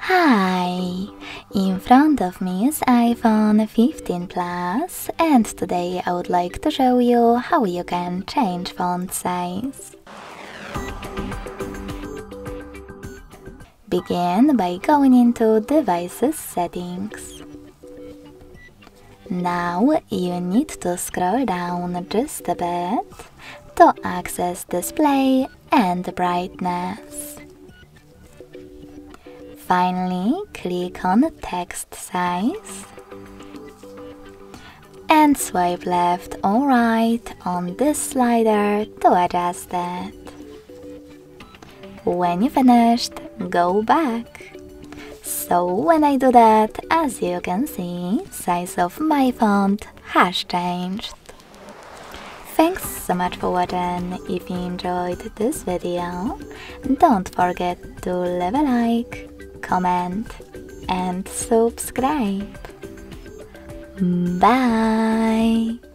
Hi! In front of me is iPhone 15 Plus, and today I would like to show you how you can change font size. Begin by going into Devices Settings. Now you need to scroll down just a bit to access Display and Brightness. Finally, click on Text Size and swipe left or right on this slider to adjust it. When you finished, go back. So when I do that, as you can see, size of my font has changed. Thanks so much for watching. If you enjoyed this video, don't forget to leave a like, comment and subscribe. Bye!